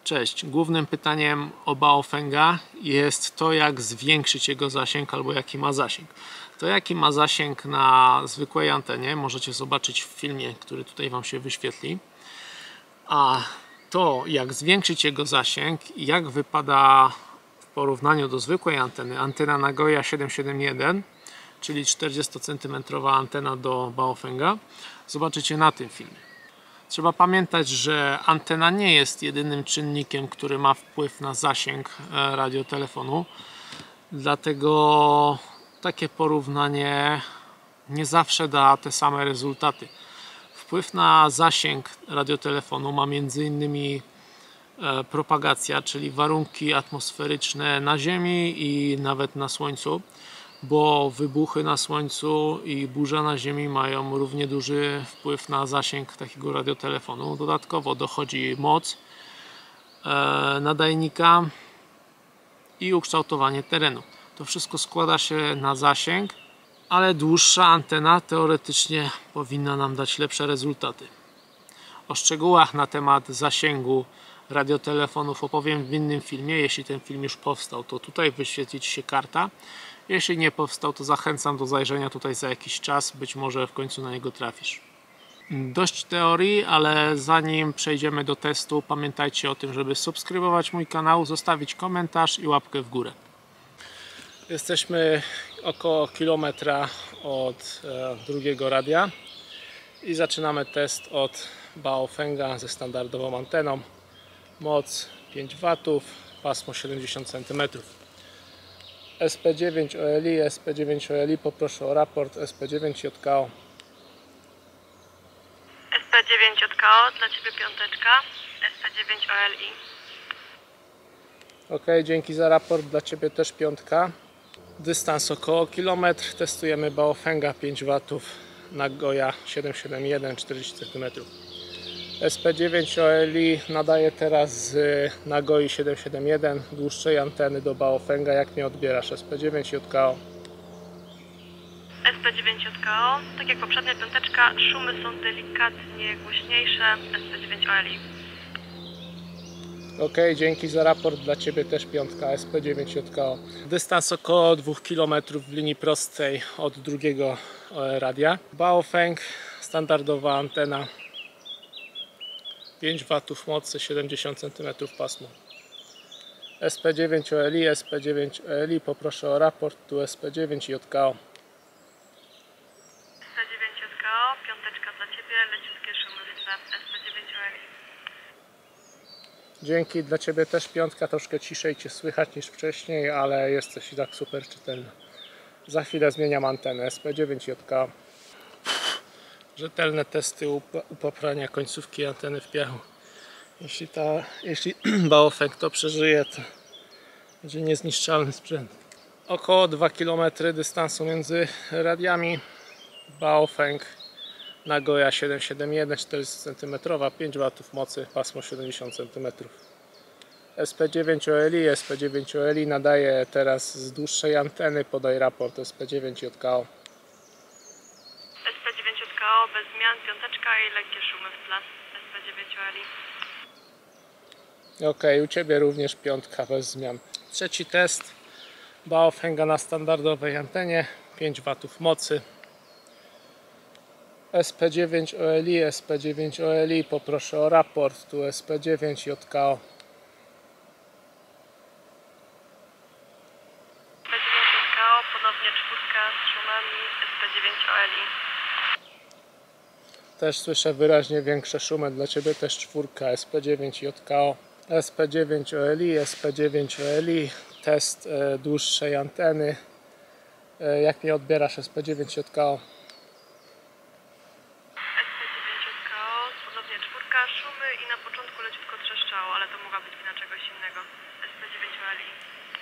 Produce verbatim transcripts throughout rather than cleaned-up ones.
Cześć. Głównym pytaniem o Baofenga jest to, jak zwiększyć jego zasięg albo jaki ma zasięg. To, jaki ma zasięg na zwykłej antenie, możecie zobaczyć w filmie, który tutaj Wam się wyświetli. A to, jak zwiększyć jego zasięg i jak wypada w porównaniu do zwykłej anteny, antena Nagoya siedem siedem jeden, czyli czterdziestocentymetrowa antena do Baofenga, zobaczycie na tym filmie. Trzeba pamiętać, że antena nie jest jedynym czynnikiem, który ma wpływ na zasięg radiotelefonu. Dlatego takie porównanie nie zawsze da te same rezultaty. Wpływ na zasięg radiotelefonu ma między innymi propagacja, czyli warunki atmosferyczne na Ziemi i nawet na Słońcu, bo wybuchy na Słońcu i burza na Ziemi mają równie duży wpływ na zasięg takiego radiotelefonu. Dodatkowo dochodzi moc nadajnika i ukształtowanie terenu. To wszystko składa się na zasięg, ale dłuższa antena teoretycznie powinna nam dać lepsze rezultaty. O szczegółach na temat zasięgu radiotelefonów opowiem w innym filmie. Jeśli ten film już powstał, to tutaj wyświetli Ci się karta. Jeśli nie powstał, to zachęcam do zajrzenia tutaj za jakiś czas. Być może w końcu na niego trafisz. Dość teorii, ale zanim przejdziemy do testu, pamiętajcie o tym, żeby subskrybować mój kanał, zostawić komentarz i łapkę w górę. Jesteśmy około kilometra od e, drugiego radia i zaczynamy test od Baofenga ze standardową anteną. Moc pięć watów, pasmo siedemdziesiąt centymetrów. S P dziewięć O L I, S P dziewięć O L I, poproszę o raport. S P dziewięć J K O. S P dziewięć J K O, dla Ciebie piąteczka. S P dziewięć O L I. Ok, dzięki za raport, dla Ciebie też piątka. Dystans około kilometr. Testujemy Baofenga pięć watów, Nagoya siedem siedem jeden, czterdzieści centymetrów. S P dziewięć O L I nadaje teraz z Nagoi siedem siedem jeden, dłuższej anteny do Baofenga. Jak mnie odbierasz? S P dziewięć J K O. S P dziewięć J K O, tak jak poprzednia piąteczka, szumy są delikatnie głośniejsze. S P dziewięć O L I. Ok, dzięki za raport, dla Ciebie też piątka. S P dziewięć J K O. Dystans około dwóch kilometrów w linii prostej od drugiego radia. Baofeng, standardowa antena, pięć watów mocy, siedemdziesiąt centymetrów pasmo. S P dziewięć O L I, S P dziewięć O L I, poproszę o raport. Tu S P dziewięć J K O. S P dziewięć J K O, piąteczka dla Ciebie, leciutkie szumy w tle. S P dziewięć O L I. Dzięki, dla Ciebie też piątka. Troszkę ciszej Cię słychać niż wcześniej, ale jesteś i tak super czytelny. Za chwilę zmieniam antenę. S P dziewięć J K O. Rzetelne testy upaprania końcówki anteny w piachu. Jeśli, ta, jeśli Baofeng to przeżyje, to będzie niezniszczalny sprzęt. Około dwa kilometry dystansu między radiami. Baofeng Nagoya siedem siedem jeden, czterdzieści centymetrów, pięć watów mocy, pasmo siedemdziesiąt centymetrów. S P dziewięć O L I, S P dziewięć O L I nadaje teraz z dłuższej anteny. Podaj raport. S P dziewięć J K O. S P dziewięć J K O, bez zmian, piąteczka i lekkie szumy w tle. S P dziewięć O L I. Ok, u Ciebie również piątka bez zmian. Trzeci test Baofenga na standardowej antenie, pięć watów mocy. S P dziewięć O L I, S P dziewięć O L I, poproszę o raport. Tu S P dziewięć J K O. S P dziewięć J K O, ponownie czwórka z szumami. S P dziewięć O L I. Też słyszę wyraźnie większe szumy, dla Ciebie też czwórka. S P dziewięć J K O. S P dziewięć O L I, S P dziewięć O L I, test e, dłuższej anteny. E, jak mnie odbierasz? S P dziewięć J K O. S P dziewięć J K O, ponownie czwórka, szumy i na początku leciutko trzeszczało, ale to mogła być wina czegoś innego. S P dziewięć O L I.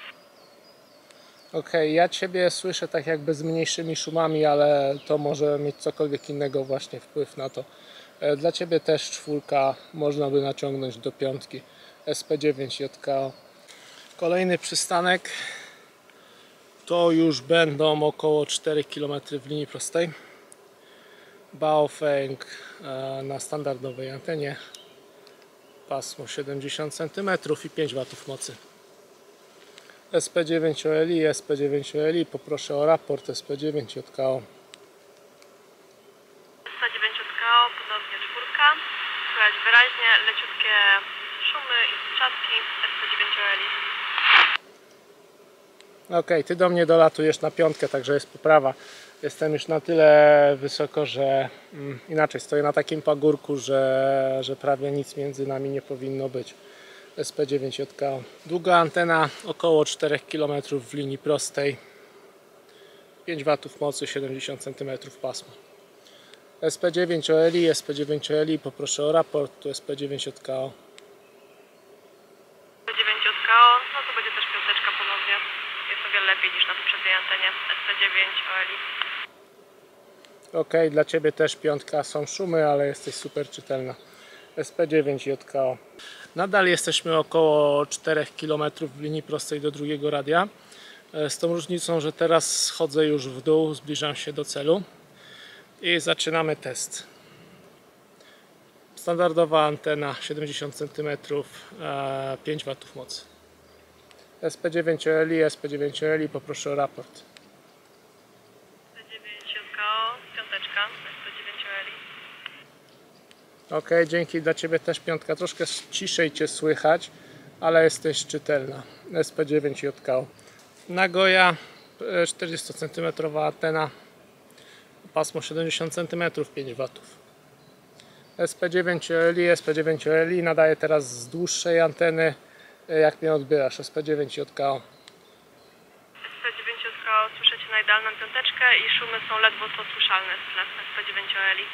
Ok, ja Ciebie słyszę tak jakby z mniejszymi szumami, ale to może mieć cokolwiek innego właśnie wpływ na to. E, dla Ciebie też czwórka, można by naciągnąć do piątki. S P dziewięć J K O. Kolejny przystanek to już będą około cztery kilometry w linii prostej. Baofeng na standardowej antenie. pasmo siedemdziesiąt centymetrów i pięć watów mocy. S P dziewięć O L I, S P dziewięć O L I, poproszę o raport S P dziewięć J K O. S P dziewięć J K O, ponownie czwórka. Słychać wyraźnie leciutkie szumy i trzaski. S P dziewięć O L I. Ok, ty do mnie dolatujesz na piątkę, także jest poprawa. Jestem już na tyle wysoko, że mm, inaczej stoję na takim pagórku, że, że prawie nic między nami nie powinno być. S P dziewięć J K O. Długa antena około cztery kilometry w linii prostej. pięć watów mocy, siedemdziesiąt centymetrów pasma. S P dziewięć O L I, S P dziewięć O L I, poproszę o raport, tu S P dziewięć J K O. S P dziewięć J K O, no to będzie też piąteczka ponownie. Jest o wiele lepiej niż na poprzedniej antenie S P dziewięć O L I. Ok, dla Ciebie też piątka, są szumy, ale jesteś super czytelna. S P dziewięć J K O. Nadal jesteśmy około cztery kilometry w linii prostej do drugiego radia. Z tą różnicą, że teraz schodzę już w dół, zbliżam się do celu i zaczynamy test. Standardowa antena siedemdziesiąt centymetrów, pięć watów mocy. S P dziewięć O L I, S P dziewięć O L I, poproszę o raport. S P dziewięć J K O, piąteczka, S P dziewięć O L I. Ok, dzięki, dla Ciebie też piątka. Troszkę ciszej Cię słychać, ale jesteś czytelna. S P dziewięć J K O. Nagoya, czterdziestocentymetrowa antena, pasmo siedemdziesiąt centymetrów, pięć watów. S P dziewięć O L I, S P dziewięć O L I nadaje teraz z dłuższej anteny. Jak mnie odbierasz? S P dziewięć J K O. S P dziewięć J K O, słyszycie na idealną piąteczkę i szumy są ledwo co słyszalne w tle. S P dziewięć O L I.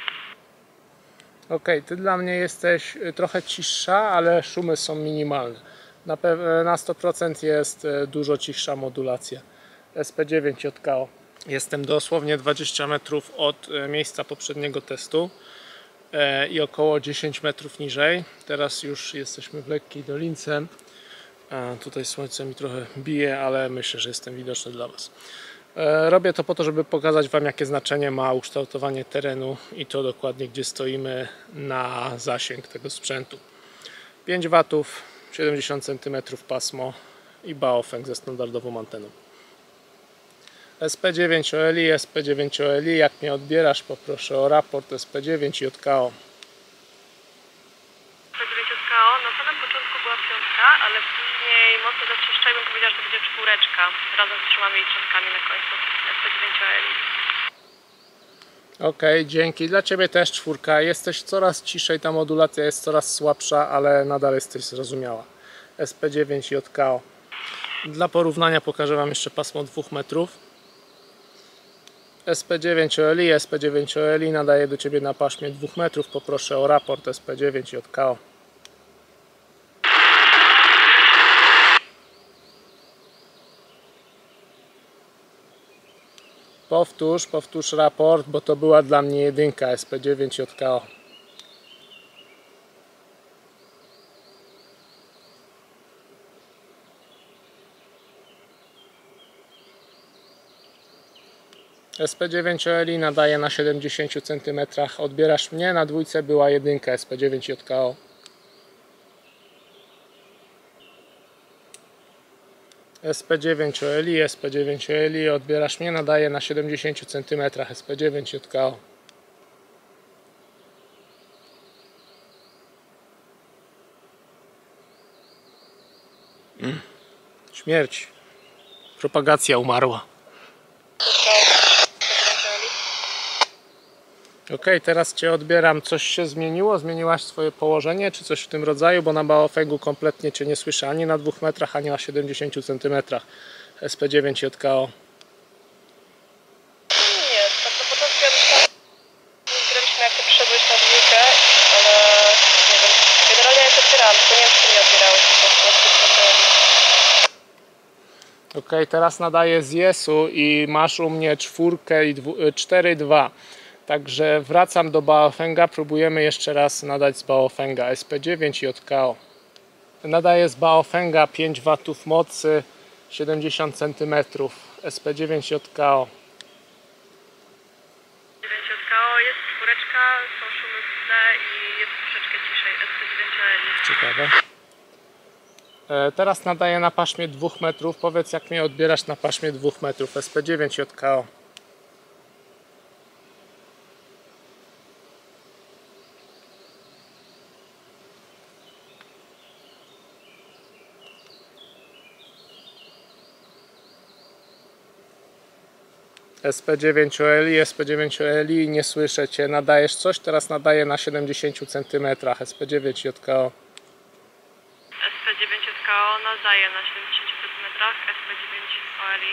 Ok, Ty dla mnie jesteś trochę cichsza, ale szumy są minimalne. Na, pe- na sto procent jest dużo cichsza modulacja. S P dziewięć J K O. Jestem dosłownie dwadzieścia metrów od miejsca poprzedniego testu e, i około dziesięć metrów niżej. Teraz już jesteśmy w lekkiej dolince. E, tutaj słońce mi trochę bije, ale myślę, że jestem widoczny dla Was. Robię to po to, żeby pokazać Wam, jakie znaczenie ma ukształtowanie terenu i to dokładnie, gdzie stoimy na zasięg tego sprzętu. pięć watów, siedemdziesiąt centymetrów pasmo i Baofeng ze standardową anteną. S P dziewięć O L I, S P dziewięć O L I, jak mnie odbierasz, poproszę o raport S P dziewięć J K O. S P dziewięć J K O, na samym początku była piątka, ale później mocno zatrzeszcza i bym powiedziała, że to będzie czwóreczka, razem z szumami i trzaskami na końcu. S P dziewięć O L I. Ok, dzięki. Dla Ciebie też czwórka. Jesteś coraz ciszej, ta modulacja jest coraz słabsza, ale nadal jesteś zrozumiała. S P dziewięć J K O. Dla porównania pokażę Wam jeszcze pasmo dwóch metrów. S P dziewięć O L I, S P dziewięć O L I nadaje do Ciebie na paśmie dwóch metrów. Poproszę o raport S P dziewięć J K O. Powtórz, powtórz raport, bo to była dla mnie jedynka S P dziewięć J K O. S P dziewięć O L I nadaje na siedemdziesięciu centymetrach. Odbierasz mnie, na dwójce była jedynka S P dziewięć J K O. S P dziewięć O L I, S P dziewięć O L I, odbierasz mnie, nadaje na siedemdziesięciu centymetrach S P dziewięć J K O. Mm. Śmierć. Propagacja umarła. Ok, teraz Cię odbieram. Coś się zmieniło? Zmieniłaś swoje położenie, czy coś w tym rodzaju? Bo na Baofengu kompletnie Cię nie słyszę ani na dwóch metrach, ani na siedemdziesięciu centymetrach. S P dziewięć J K O. Nie, tak na początku ja myślałam, że zgraliśmy jak Ty przyszedłeś na dwójkę, ale nie wiem. Generalnie ja to odbierałam, tylko nie wiem, czy Ty nie odbierałeś po prostu. Ok, teraz nadaję z Jesu i masz u mnie czwórkę i cztery dwa. Także wracam do Baofenga, próbujemy jeszcze raz nadać z Baofenga S P dziewięć J K O. Nadaję z Baofenga pięć watów mocy, siedemdziesiąt centymetrów S P dziewięć J K O. dziewięć J K O, jest czwóreczka, są szumy w tle i jest troszeczkę ciszej S P dziewięć O L I. ciekawe. E, teraz nadaję na paśmie dwóch metrów. Powiedz, jak mnie odbierasz na paśmie dwóch metrów. S P dziewięć J K O. S P dziewięć O L I, S P dziewięć O L I, nie słyszę Cię, nadajesz coś? Teraz nadaję na siedemdziesięciu centymetrach, S P dziewięć J K O. S P dziewięć J K O nadaje na siedemdziesięciu centymetrach, S P dziewięć O L I.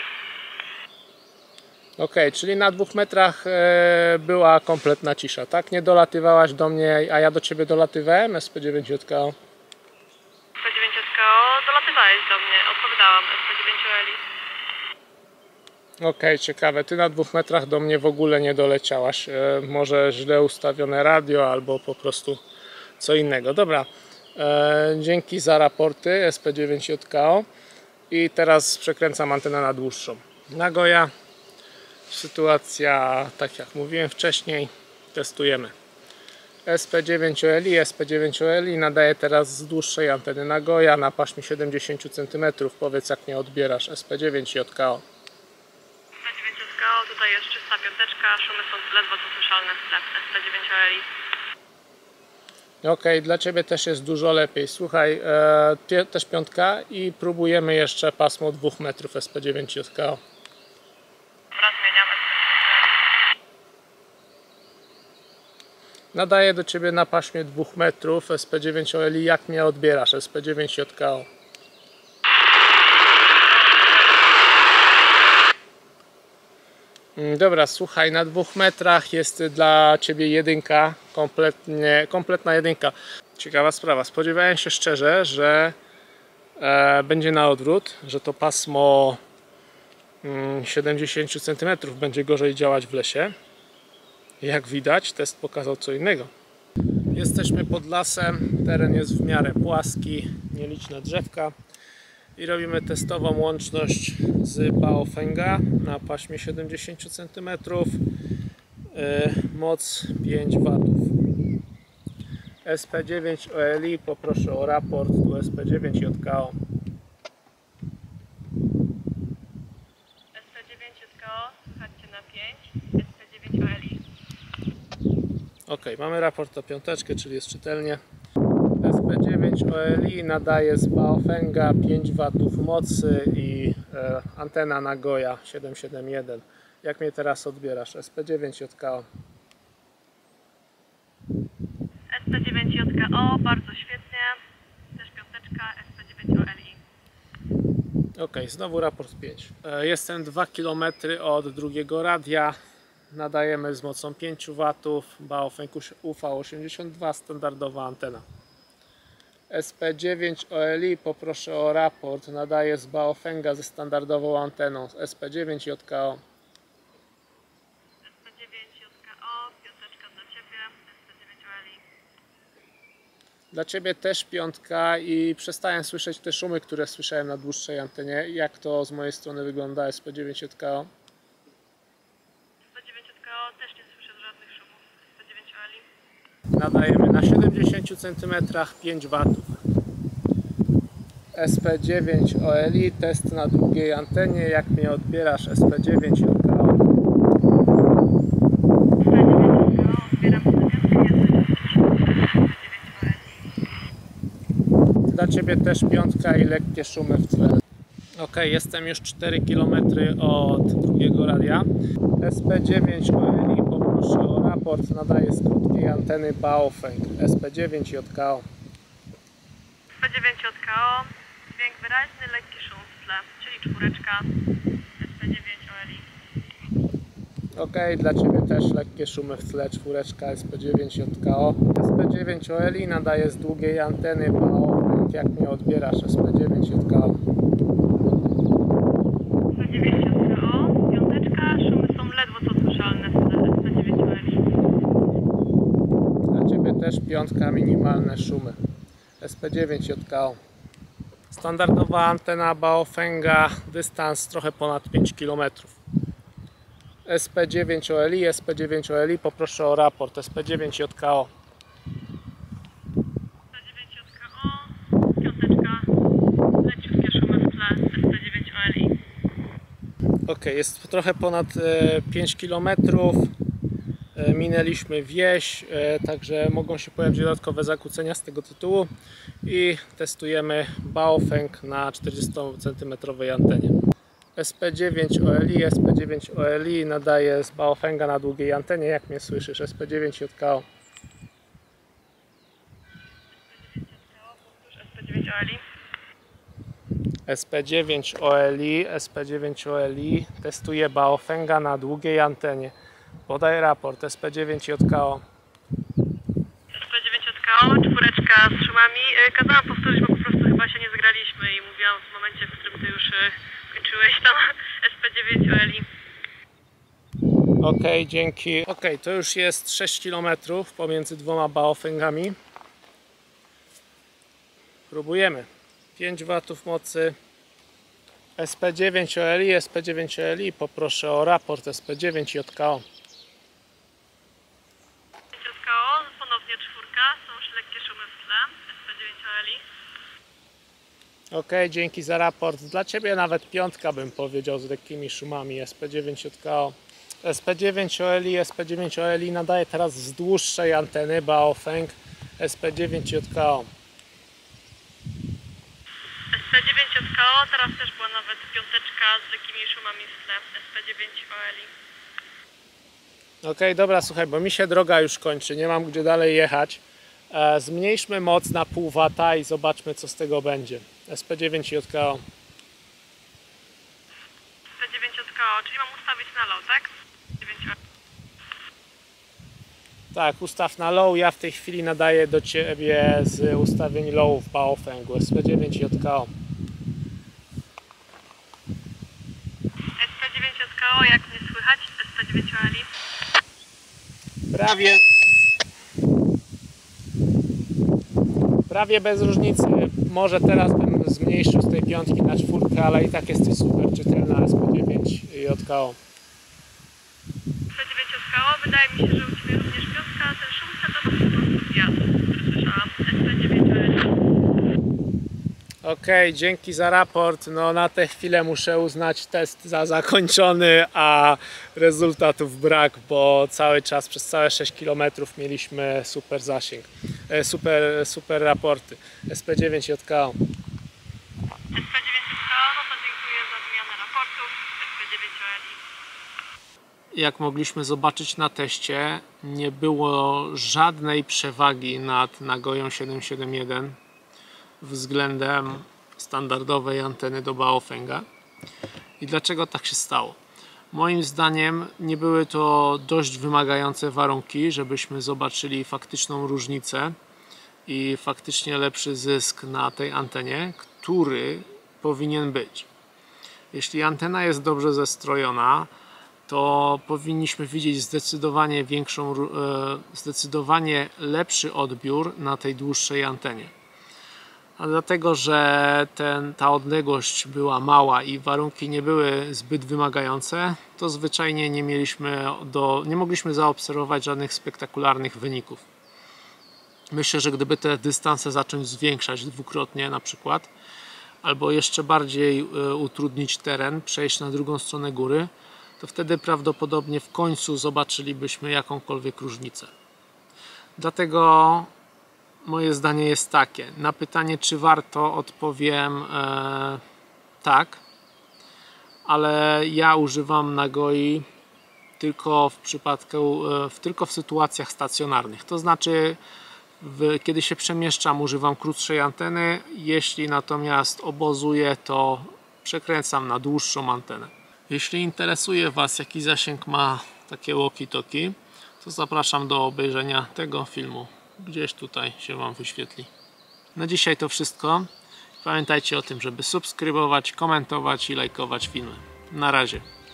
Ok, czyli na dwóch metrach e, była kompletna cisza, tak? Nie dolatywałaś do mnie, a ja do Ciebie dolatywałem, S P dziewięć J K O? S P dziewięć J K O, dolatywałeś do mnie, odpowiadałam, S P dziewięć O L I. Ok, ciekawe. Ty na dwóch metrach do mnie w ogóle nie doleciałaś. E, może źle ustawione radio albo po prostu co innego. Dobra, e, dzięki za raporty S P dziewięć J K O i teraz przekręcam antenę na dłuższą. Nagoya, sytuacja tak jak mówiłem wcześniej, testujemy. S P dziewięć O L I, S P dziewięć O L I nadaje teraz z dłuższej anteny Nagoya na paśmie siedemdziesięciu centymetrów. Powiedz, jak mnie odbierasz, S P dziewięć J K O. Tutaj jest czysta piąteczka, szumy są ledwo co słyszalne w tle, S P dziewięć O L I. Ok, dla Ciebie też jest dużo lepiej. Słuchaj, e, też piątka i próbujemy jeszcze pasmo dwóch metrów S P dziewięć J K O. Dobra, zmieniamy S P dziewięć O L I. Nadaję do Ciebie na paśmie dwóch metrów S P dziewięć O L I. Jak mnie odbierasz, S P dziewięć J K O? Dobra, słuchaj, na dwóch metrach jest dla Ciebie jedynka, kompletnie, kompletna jedynka. Ciekawa sprawa, spodziewałem się szczerze, że e, będzie na odwrót, że to pasmo mm, siedemdziesięciu centymetrów będzie gorzej działać w lesie. Jak widać, test pokazał co innego. Jesteśmy pod lasem, teren jest w miarę płaski, nieliczne drzewka. I robimy testową łączność z Baofenga na paśmie siedemdziesięciu centymetrów, yy, moc pięć watów. S P dziewięć O L I, poproszę o raport, tu S P dziewięć J K O. S P dziewięć J K O, słuchajcie na pięć, S P dziewięć O L I. Ok, mamy raport o piąteczkę, czyli jest czytelnie. S P dziewięć O L I nadaje z Baofenga pięć watów mocy i e, antena Nagoya siedem siedem jeden. Jak mnie teraz odbierasz? S P dziewięć J K O. S P dziewięć J K O, bardzo świetnie. Też piąteczka, S P dziewięć O L I. Ok, znowu raport pięć. E, jestem dwa kilometry od drugiego radia. Nadajemy z mocą pięć watów. Baofeng U V osiemdziesiąt dwa, standardowa antena. S P dziewięć O L I, poproszę o raport. Nadaję z Baofenga ze standardową anteną. S P dziewięć J K O. S P dziewięć J K O, piąteczka dla Ciebie, S P dziewięć O L I. Dla Ciebie też piątka i przestałem słyszeć te szumy, które słyszałem na dłuższej antenie. Jak to z mojej strony wygląda, S P dziewięć J K O? S P dziewięć J K O, też nie słyszę żadnych szumów, S P dziewięć O L I. Nadajemy na siedemdziesięciu centymetrach pięć watów. S P dziewięć O L I, test na długiej antenie. Jak mnie odbierasz, S P dziewięć J K O? S P dziewięć J K O, odbieram piątkę, S P dziewięć O L I. Dla Ciebie też piątka i lekkie szumy w tle. Ok, jestem już cztery kilometry od drugiego radia. S P dziewięć O L I, poproszę o raport. Nadaję z krótkiej anteny Baofeng. S P dziewięć J K O. S P dziewięć J K O, dźwięk wyraźny, lekki szum w tle, czyli czwóreczka, S P dziewięć O L I. Ok, dla Ciebie też lekkie szumy w tle, czwóreczka, S P dziewięć J K O. S P dziewięć O L I nadaje z długiej anteny Baofeng. Jak mnie odbierasz, S P dziewięć J K O? S P dziewięć J K O, piąteczka, szumy są ledwo co słyszalne w tle, S P dziewięć O L I. Dla Ciebie też piątka, minimalne szumy. S P dziewięć J K O. Standardowa antena Baofenga, dystans trochę ponad pięć kilometrów. S P dziewięć O L I, S P dziewięć O L I, poproszę o raport. S P dziewięć J K O. S P dziewięć J K O, Ok, jest trochę ponad pięć kilometrów. Minęliśmy wieś, także mogą się pojawić dodatkowe zakłócenia z tego tytułu i testujemy Baofeng na czterdziestocentymetrowej antenie. S P dziewięć O L I, S P dziewięć O L I nadaje z Baofenga na długiej antenie, jak mnie słyszysz? S P dziewięć J K O. S P dziewięć O L I, S P dziewięć O L I testuje Baofenga na długiej antenie. Podaj raport S P dziewięć J K O. S P dziewięć J K O, czwóreczka z szumami. Kazałam powtórzyć, bo po prostu chyba się nie zgraliśmy i mówiłam w momencie, w którym ty już kończyłeś tam S P dziewięć O L I. Ok, dzięki. Ok, to już jest sześć kilometrów pomiędzy dwoma Baofengami. Próbujemy. pięć watów mocy. S P dziewięć O L I, S P dziewięć O L I, poproszę o raport S P dziewięć J K O. J K O, ponownie czwórka, są już lekkie szumy w tle, S P dziewięć O L I. Ok, dzięki za raport. Dla Ciebie nawet piątka bym powiedział z lekkimi szumami. S P dziewięć J K O. S P dziewięć O L I, S P dziewięć O L I nadaje teraz z dłuższej anteny Baofeng S P dziewięć J K O. S P dziewięć J K O, teraz też była nawet piąteczka z lekkimi szumami w tle, S P dziewięć O L I. Ok, dobra, słuchaj, bo mi się droga już kończy, nie mam gdzie dalej jechać. E, zmniejszmy moc na pół wata i zobaczmy, co z tego będzie. S P dziewięć J K O. S P dziewięć J K O, czyli mam ustawić na low, tak? dziewięć O L I. Tak, ustaw na low. Ja w tej chwili nadaję do Ciebie z ustawień low w Baofengu. S P dziewięć J K O. S P dziewięć J K O, jak mnie słychać? S P dziewięć O L I. Prawie... Prawie bez różnicy. Może teraz bym zmniejszył z tej piątki na czwórkę, ale i tak jesteś super czytelna S P dziewięć J K O. S P dziewięć J K O, wydaje mi się, że u Ciebie również piątka, a ten szum to po prostu zjazd, który słyszałam. S P dziewięć O L I. Ok, dzięki za raport. No na tę chwilę muszę uznać test za zakończony, a rezultatów brak, bo cały czas przez całe sześć kilometrów mieliśmy super zasięg, e, super, super raporty. S P dziewięć J K O. S P dziewięć J K O, no to dziękuję za wymianę raportów. S P dziewięć O L I. Jak mogliśmy zobaczyć na teście, nie było żadnej przewagi nad Nagoją siedem siedem jeden względem standardowej anteny do Baofenga. I dlaczego tak się stało? Moim zdaniem nie były to dość wymagające warunki, żebyśmy zobaczyli faktyczną różnicę i faktycznie lepszy zysk na tej antenie, który powinien być. Jeśli antena jest dobrze zestrojona, to powinniśmy widzieć zdecydowanie większą, zdecydowanie lepszy odbiór na tej dłuższej antenie. A dlatego, że ten, ta odległość była mała i warunki nie były zbyt wymagające, to zwyczajnie nie mieliśmy do, nie mogliśmy zaobserwować żadnych spektakularnych wyników. Myślę, że gdyby te dystanse zacząć zwiększać dwukrotnie na przykład, albo jeszcze bardziej utrudnić teren, przejść na drugą stronę góry, to wtedy prawdopodobnie w końcu zobaczylibyśmy jakąkolwiek różnicę. Dlatego moje zdanie jest takie. Na pytanie, czy warto, odpowiem e, tak, ale ja używam Nagoi tylko w przypadku, e, w, tylko w sytuacjach stacjonarnych. To znaczy, w, kiedy się przemieszczam, używam krótszej anteny. Jeśli natomiast obozuję, to przekręcam na dłuższą antenę. Jeśli interesuje Was, jaki zasięg ma takie walkie-talkie, to zapraszam do obejrzenia tego filmu. Gdzieś tutaj się Wam wyświetli. Na dzisiaj to wszystko. Pamiętajcie o tym, żeby subskrybować, komentować i lajkować filmy. Na razie.